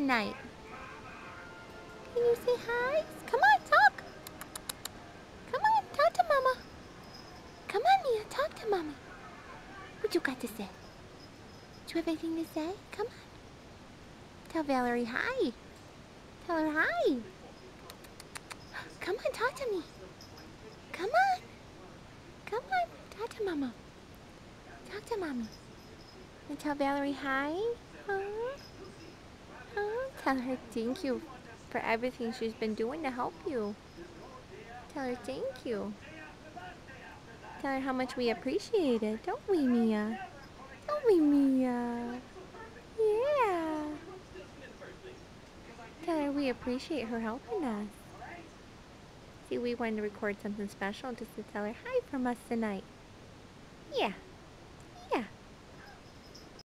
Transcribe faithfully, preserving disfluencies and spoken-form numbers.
tonight? Can you say hi? Come on, talk. Come on, talk to Mama. Come on, Mia, talk to Mommy. What you got to say? Do you have anything to say? Come on. Tell Valerie hi. Tell her hi. Come on, talk to me. Come on. Come on, talk to Mama. Talk to Mommy. And tell Valerie hi. Huh? Huh? Tell her thank you for everything she's been doing to help you. Tell her thank you. Tell her how much we appreciate it, don't we, Mia? Don't we, Mia? Yeah. Tell her we appreciate her helping us. See, we wanted to record something special just to tell her hi from us tonight. Yeah.